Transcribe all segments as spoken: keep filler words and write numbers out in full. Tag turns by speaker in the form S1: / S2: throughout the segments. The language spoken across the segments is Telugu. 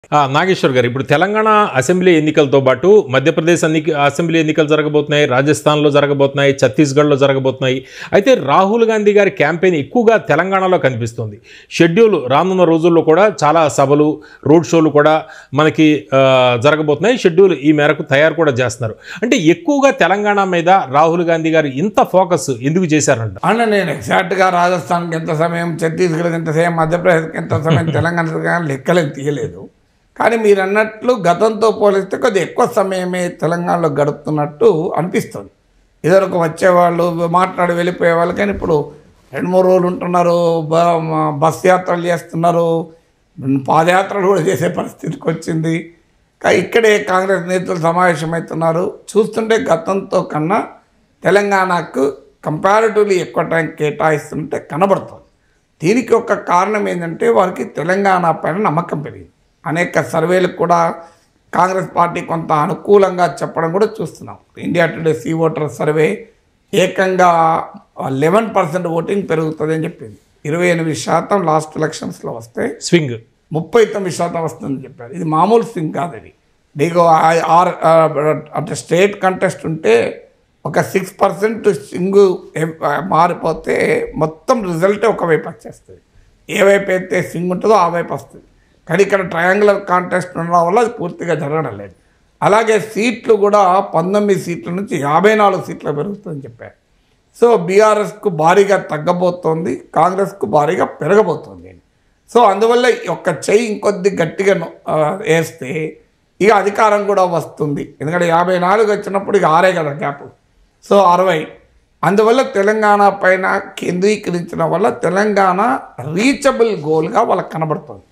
S1: నాగేశ్వర్ గారు, ఇప్పుడు తెలంగాణ అసెంబ్లీ ఎన్నికలతో పాటు మధ్యప్రదేశ్ అన్ని అసెంబ్లీ ఎన్నికలు జరగబోతున్నాయి, రాజస్థాన్లో జరగబోతున్నాయి, ఛత్తీస్గఢ్లో జరగబోతున్నాయి. అయితే రాహుల్ గాంధీ గారి క్యాంపెయిన్ ఎక్కువగా తెలంగాణలో కనిపిస్తుంది. షెడ్యూల్ రానున్న రోజుల్లో కూడా చాలా సభలు, రోడ్ షోలు కూడా మనకి జరగబోతున్నాయి. షెడ్యూల్ ఈ మేరకు తయారు కూడా చేస్తున్నారు. అంటే ఎక్కువగా తెలంగాణ మీద రాహుల్ గాంధీ గారు ఇంత ఫోకస్ ఎందుకు చేశారంట?
S2: అంటే నేను ఎగ్జాక్ట్గా రాజస్థాన్కి ఎంత సమయం, ఛత్తీస్గఢ్కి ఎంత సమయం, మధ్యప్రదేశ్కి ఎంత సమయం, తెలంగాణ లెక్కలేం తీయలేదు. కానీ మీరు అన్నట్లు గతంతో పోలిస్తే కొద్దిగా ఎక్కువ సమయమే తెలంగాణలో గడుపుతున్నట్టు అనిపిస్తుంది. ఇదివరకు వచ్చేవాళ్ళు మాట్లాడి వెళ్ళిపోయే వాళ్ళు, కానీ ఇప్పుడు రెండు మూడు రోజులు ఉంటున్నారు, బస్ యాత్రలు చేస్తున్నారు, పాదయాత్రలు కూడా చేసే పరిస్థితికి వచ్చింది. ఇక్కడే కాంగ్రెస్ నేతలు సమావేశమవుతున్నారు. చూస్తుంటే గతంతో కన్నా తెలంగాణకు కంపారిటివ్లీ ఎక్కువ టైం కేటాయిస్తుంటే కనబడుతుంది. దీనికి ఒక కారణం ఏంటంటే వారికి తెలంగాణ పైన నమ్మకం పెరిగింది. అనేక సర్వేలకు కూడా కాంగ్రెస్ పార్టీ కొంత అనుకూలంగా చెప్పడం కూడా చూస్తున్నాం. India Today C voter survey ఏకంగా లెవెన్ పర్సెంట్ ఓటింగ్ పెరుగుతుంది అని చెప్పింది. ఇరవై ఎనిమిది శాతం లాస్ట్ ఎలక్షన్స్లో వస్తే
S1: స్వింగ్ ముప్పై
S2: తొమ్మిది శాతం వస్తుందని చెప్పారు. ఇది మామూలు స్వింగ్ కాదు. ఇది నీకు ఆర్ అంటే స్టేట్ కంటెస్ట్ ఉంటే ఒక సిక్స్ పర్సెంట్ స్వింగ్ మారిపోతే మొత్తం రిజల్టే ఒకవైపు వచ్చేస్తుంది. ఏ వైపు అయితే స్వింగ్ ఉంటుందో ఆ వైపు వస్తుంది. కానీ ఇక్కడ ట్రయాంగులర్ కాంటెస్ట్ ఉండడం వల్ల అది పూర్తిగా జరగడం లేదు. అలాగే సీట్లు కూడా పంతొమ్మిది సీట్ల నుంచి యాభై నాలుగు సీట్లు పెరుగుతుందని చెప్పారు. సో బీఆర్ఎస్కు భారీగా తగ్గబోతోంది, కాంగ్రెస్కు భారీగా పెరగబోతోంది. సో అందువల్ల ఒక్క చెయ్యి ఇంకొద్ది గట్టిగా వేస్తే ఇక అధికారం కూడా వస్తుంది. ఎందుకంటే యాభై నాలుగు వచ్చినప్పుడు ఇక ఆరే కదా గ్యాప్, సో అరవై. అందువల్ల తెలంగాణ పైన కేంద్రీకరించడం వల్ల తెలంగాణ రీచబుల్ గోల్గా వాళ్ళకి కనబడుతుంది.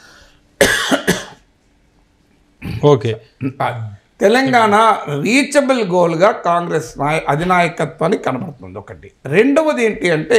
S1: ఓకే,
S2: తెలంగాణ రీచబుల్ గోల్గా కాంగ్రెస్ నాయ అధినాయకత్వానికి కనబడుతుంది ఒకటి. రెండవది ఏంటి అంటే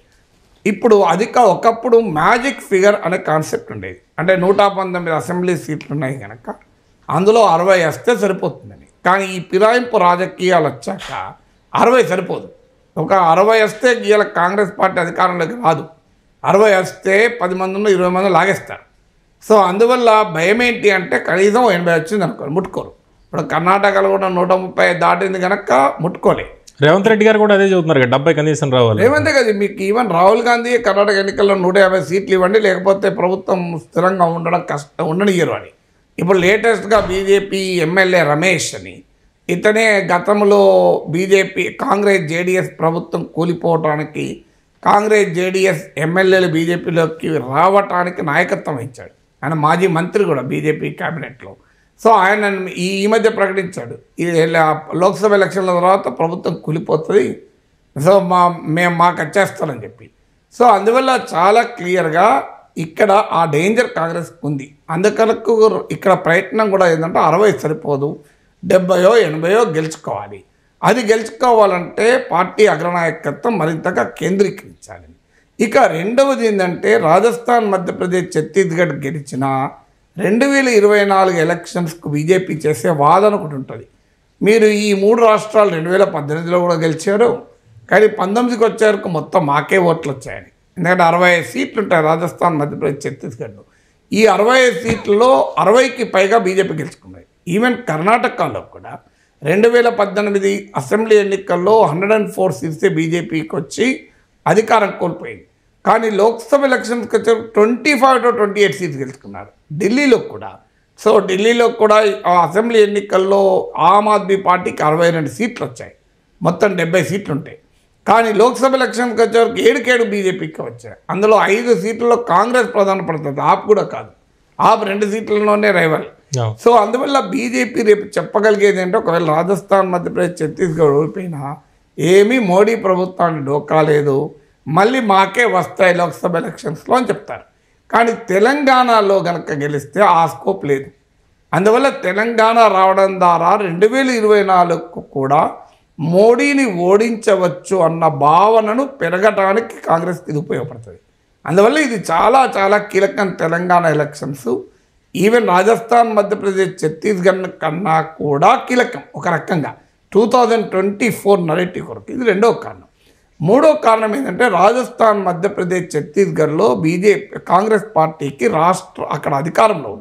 S2: ఇప్పుడు అధిక ఒకప్పుడు మ్యాజిక్ ఫిగర్ అనే కాన్సెప్ట్ ఉండేది. అంటే నూట పంతొమ్మిది అసెంబ్లీ సీట్లు ఉన్నాయి కనుక అందులో అరవై వస్తే సరిపోతుందని. కానీ ఈ ఫిరాయింపు రాజకీయాలు వచ్చాక అరవై సరిపోదు. ఒక అరవై వస్తే ఇవాళ కాంగ్రెస్ పార్టీ అధికారంలోకి రాదు. అరవై వస్తే పది మంది ఇరవై మంది లాగేస్తారు. సో అందువల్ల భయం ఏంటి అంటే కనీసం ఎనభై వచ్చింది అనుకోరు, ముట్టుకోరు. ఇప్పుడు కర్ణాటకలో కూడా నూట ముప్పై దాటింది కనుక ముట్టుకోలే.
S1: రేవంత్ రెడ్డి గారు కూడా అదే చెబుతున్నారు, డెబ్బై కనీసం రావాలి.
S2: రేవంతే కదా, మీకు ఈవెన్ రాహుల్ గాంధీ కర్ణాటక ఎన్నికల్లో నూట యాభై సీట్లు ఇవ్వండి, లేకపోతే ప్రభుత్వం స్థిరంగా ఉండడం కష్టం, ఉండనియ్యరు అని. ఇప్పుడు లేటెస్ట్గా బీజేపీ ఎమ్మెల్యే రమేష్ అని, ఇతనే గతంలో బీజేపీ కాంగ్రెస్ జేడీఎస్ ప్రభుత్వం కూలిపోవటానికి, కాంగ్రెస్ జేడీఎస్ ఎమ్మెల్యేలు బీజేపీలోకి రావటానికి నాయకత్వం వహించాడు. ఆయన మాజీ మంత్రి కూడా బీజేపీ క్యాబినెట్లో. సో ఆయన ఈ ఈ మధ్య ప్రకటించాడు, ఈ లోక్సభ ఎలక్షన్ల తర్వాత ప్రభుత్వం కూలిపోతుంది, సో మా మేము మాకు వచ్చేస్తామని చెప్పి. సో అందువల్ల చాలా క్లియర్గా ఇక్కడ ఆ డేంజర్ కాంగ్రెస్కి ఉంది. అందుకనకు ఇక్కడ ప్రయత్నం కూడా ఏంటంటే అరవై సరిపోదు, డెబ్బయో ఎనభయో గెలుచుకోవాలి. అది గెలుచుకోవాలంటే పార్టీ అగ్రనాయకత్వం మరింతగా కేంద్రీకరించాలి. ఇక రెండవది ఏంటంటే రాజస్థాన్, మధ్యప్రదేశ్, ఛత్తీస్గఢ్ గెలిచిన రెండు వేల ఇరవై నాలుగు ఎలక్షన్స్కు బీజేపీ చేసే వాదన ఒకటి ఉంటుంది. మీరు ఈ మూడు రాష్ట్రాలు రెండు వేల పద్దెనిమిదిలో కూడా గెలిచారు, కానీ పంతొమ్మిదికి వచ్చేవరకు మొత్తం మాకే ఓట్లు వచ్చాయని. ఎందుకంటే అరవై ఐదు సీట్లు ఉంటాయి రాజస్థాన్, మధ్యప్రదేశ్, ఛత్తీస్గఢ్లో. ఈ అరవై ఐదు సీట్లలో అరవైకి పైగా బీజేపీ గెలుచుకున్నాయి. ఈవెన్ కర్ణాటకలో కూడా రెండు వేల పద్దెనిమిది అసెంబ్లీ ఎన్నికల్లో హండ్రెడ్ అండ్ ఫోర్ సీట్సే బీజేపీకి వచ్చి అధికారం కోల్పోయింది. కానీ లోక్సభ ఎలక్షన్స్కి వచ్చే twenty five to twenty eight seats గెలుచుకున్నారు. ఢిల్లీలో కూడా, సో ఢిల్లీలో కూడా అసెంబ్లీ ఎన్నికల్లో ఆమ్ ఆద్మీ పార్టీకి అరవై రెండు సీట్లు వచ్చాయి, మొత్తం డెబ్బై సీట్లు ఉంటాయి. కానీ లోక్సభ ఎలక్షన్కి వచ్చేవరకు ఏడుకేడు బీజేపీకి వచ్చాయి. అందులో ఐదు సీట్లలో కాంగ్రెస్ ప్రధాన పడుతుంది, ఆప్ కూడా కాదు. ఆప్ రెండు సీట్లలోనే రైవల్. సో అందువల్ల బీజేపీ రేపు చెప్పగలిగేది ఏంటంటే ఒకవేళ రాజస్థాన్, మధ్యప్రదేశ్, ఛత్తీస్గఢ్ ఓడిపోయినా ఏమీ మోడీ ప్రభుత్వాన్ని డోకాలేదు, మళ్ళీ మాకే వస్తాయి లోక్సభ ఎలక్షన్స్లో అని చెప్తారు. కానీ తెలంగాణలో కనుక గెలిస్తే ఆ స్కోప్ లేదు. అందువల్ల తెలంగాణ రావడం ద్వారా రెండు వేల ఇరవై నాలుగుకు కూడా మోడీని ఓడించవచ్చు అన్న భావనను పెరగటానికి కాంగ్రెస్కి ఇది ఉపయోగపడుతుంది. అందువల్ల ఇది చాలా చాలా కీలకం. తెలంగాణ ఎలక్షన్స్ ఈవెన్ రాజస్థాన్, మధ్యప్రదేశ్, ఛత్తీస్గఢ్ కన్నా కూడా కీలకం ఒక రకంగా two thousand twenty four narrative కొరకు. ఇది రెండో కారణం. మూడో కారణం ఏంటంటే రాజస్థాన్, మధ్యప్రదేశ్, ఛత్తీస్గఢ్లో బీజేపీ కాంగ్రెస్ పార్టీకి రాష్ట్ర అక్కడ అధికారంలో ఉన్నారు.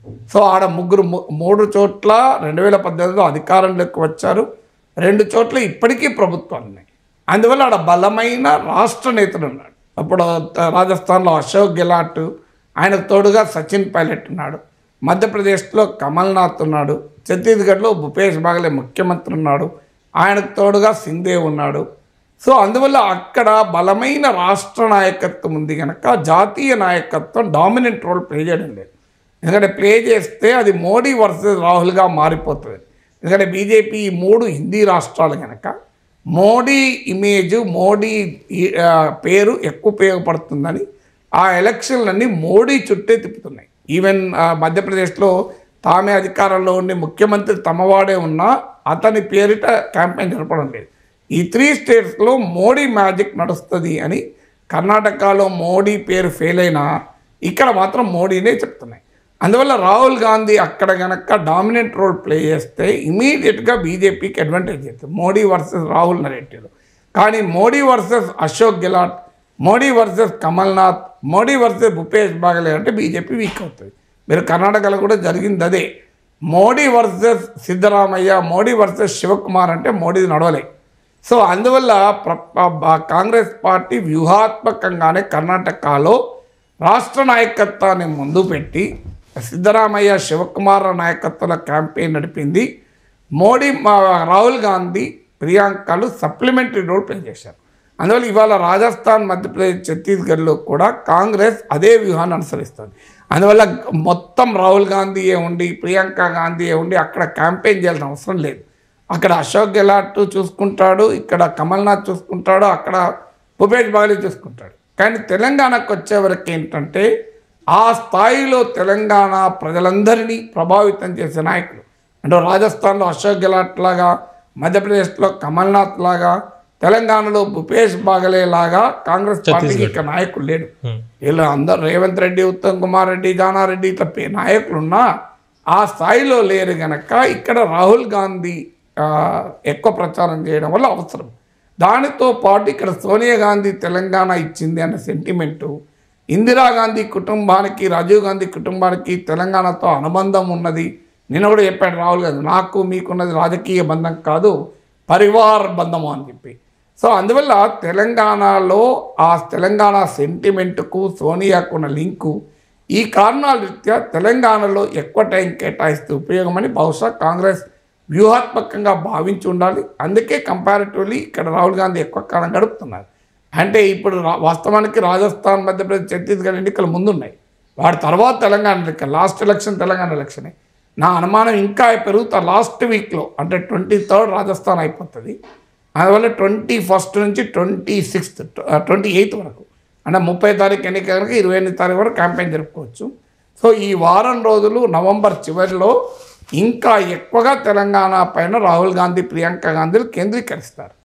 S2: సో ఆడ ముగ్గురు ము- మూడు చోట్ల రెండు వేల పద్దెనిమిదిలో అధికారంలోకి వచ్చారు, రెండు చోట్ల ఇప్పటికీ ప్రభుత్వాలు ఉన్నాయి. అందువల్ల ఆడ బలమైన రాష్ట్ర నేతలు ఉన్నాడు. అప్పుడు త- రాజస్థాన్లో అశోక్ గెలాట్, ఆయనకు తోడుగా సచిన్ పైలట్ ఉన్నాడు, మధ్యప్రదేశ్లో కమల్నాథ్ ఉన్నాడు, ఛత్తీస్గఢ్లో భూపేష్ బాగలే ముఖ్యమంత్రి ఉన్నాడు, ఆయనకు తోడుగా సింగ్దేవ్ ఉన్నాడు. సో అందువల్ల అక్కడ బలమైన రాష్ట్ర నాయకత్వం ఉంది కనుక జాతీయ నాయకత్వం డామినెంట్ రోల్ ప్లే చేయడం లేదు. ఎందుకంటే ప్లే చేస్తే అది మోడీ వర్సెస్ రాహుల్గా మారిపోతుంది. ఎందుకంటే బీజేపీ ఈ మూడు హిందీ రాష్ట్రాలు కనుక మోడీ ఇమేజ్, మోడీ ఈ- ఆ, పేరు ఎక్కువ ఉపయోగపడుతుందని ఆ ఎలక్షన్లన్నీ మోడీ చుట్టే తిప్పుతున్నాయి. ఈవెన్ ఆ, మధ్యప్రదేశ్లో తామే అధికారంలో ఉండి ముఖ్యమంత్రి తమవాడే ఉన్నా అతని పేరిట క్యాంపెయిన్ జరపడం లేదు. ఈ త్రీ స్టేట్స్లో మోడీ మ్యాజిక్ నడుస్తుంది అని కర్ణాటకలో మోడీ పేరు ఫెయిల్ అయినా ఇక్కడ మాత్రం మోడీనే చెప్తున్నాయి. అందువల్ల రాహుల్ గాంధీ అక్కడ కనుక డామినెంట్ రోల్ ప్లే చేస్తే ఇమీడియట్గా బీజేపీకి అడ్వాంటేజ్ అవుతుంది మోడీ వర్సెస్ రాహుల్ నరేటివ్. కానీ Modi versus Ashok Gehlot, Modi versus Kamal Nath, Modi versus Bhupesh Baghel అంటే బీజేపీ వీక్ అవుతుంది. మీరు కర్ణాటకలో కూడా జరిగింది అదే. మోడీ వర్సెస్ సిద్ధరామయ్య, మోడీ వర్సెస్ శివకుమార్ అంటే మోడీ నడవలే. సో అందువల్ల ప్ర ప- కాంగ్రెస్ పార్టీ వ్యూహాత్మకంగానే కర్ణాటకలో రాష్ట్ర నాయకత్వాన్ని ముందు పెట్టి సిద్ధరామయ్య, శివకుమార్ నాయకత్వంలో క్యాంపెయిన్ నడిపింది. మోడీ మా రాహుల్ గాంధీ, ప్రియాంకలు సప్లిమెంటరీ రోల్ ప్లే చేశారు. అందువల్ల ఇవాళ రాజస్థాన్, మధ్యప్రదేశ్, ఛత్తీస్గఢ్లో కూడా కాంగ్రెస్ అదే వ్యూహాన్ని అనుసరిస్తుంది. అందువల్ల మొత్తం రాహుల్ గాంధీయే ఉండి, ప్రియాంక గాంధీయే ఉండి అక్కడ క్యాంపెయిన్ చేయాల్సిన అవసరం లేదు. అక్కడ అశోక్ గెలాట్ చూసుకుంటాడు, ఇక్కడ కమల్నాథ్ చూసుకుంటాడు, అక్కడ భూపేష్ బాగలే చూసుకుంటాడు. కానీ తెలంగాణకు వచ్చేవరకు ఏంటంటే ఆ స్థాయిలో తెలంగాణ ప్రజలందరినీ ప్రభావితం చేసే నాయకులు అంటే రాజస్థాన్లో అశోక్ గెలాట్ లాగా, మధ్యప్రదేశ్లో కమల్నాథ్ లాగా, తెలంగాణలో భూపేష్ బాగలే లాగా కాంగ్రెస్ పార్టీకి ఇక్కడ నాయకులు లేడు. వీళ్ళు అందరూ రేవంత్ రెడ్డి, ఉత్తమ్ కుమార్ రెడ్డి, జానారెడ్డి ఇట్లా పే నాయకులున్నా ఆ స్థాయిలో లేరు గనక ఇక్కడ రాహుల్ గాంధీ ఆ, ఎక్కువ ప్రచారం చేయడం వల్ల అవసరం. దానితో పాటు ఇక్కడ సోనియా గాంధీ తెలంగాణ ఇచ్చింది అన్న సెంటిమెంటు, ఇందిరాగాంధీ కుటుంబానికి, రాజీవ్ గాంధీ కుటుంబానికి తెలంగాణతో అనుబంధం ఉన్నది. నేను కూడా చెప్పాడు రాహుల్ గాంధీ, నాకు మీకున్నది రాజకీయ బంధం కాదు పరివార బంధము అని చెప్పి. సో అందువల్ల తెలంగాణలో ఆ తెలంగాణ సెంటిమెంట్కు సోనియాకు ఉన్న లింకు ఈ కారణాల రీత్యా తెలంగాణలో ఎక్కువ టైం కేటాయిస్తే ఉపయోగమని బహుశా కాంగ్రెస్ వ్యూహాత్మకంగా భావించి ఉండాలి. అందుకే కంపారిటివ్లీ ఇక్కడ రాహుల్ గాంధీ ఎక్కువ కాలం గడుపుతున్నారు. అంటే ఇప్పుడు రా వాస్తవానికి రాజస్థాన్, మధ్యప్రదేశ్, ఛత్తీస్గఢ్ ఎన్నికలు ముందున్నాయి. వాటి తర్వాత తెలంగాణ ఎన్నికలు, లాస్ట్ ఎలక్షన్ తెలంగాణ ఎలక్షనే. నా అనుమానం ఇంకా పెరుగుతా లాస్ట్ వీక్లో అంటే ట్వంటీ థర్డ్ రాజస్థాన్ అయిపోతుంది. అందువల్ల ట్వంటీ ఫస్ట్ నుంచి ట్వంటీ సిక్స్త్ ట్వంటీ ఎయిత్ వరకు అంటే ముప్పై తారీఖు ఎన్నిక కనుక ఇరవై ఎనిమిది తారీఖు వరకు క్యాంపెయిన్ జరుపుకోవచ్చు. సో ఈ వారం రోజులు నవంబర్ చివరిలో ఇంకా ఎక్కువగా తెలంగాణ పైన రాహుల్ గాంధీ, ప్రియాంక గాంధీలు కేంద్రీకరిస్తారు.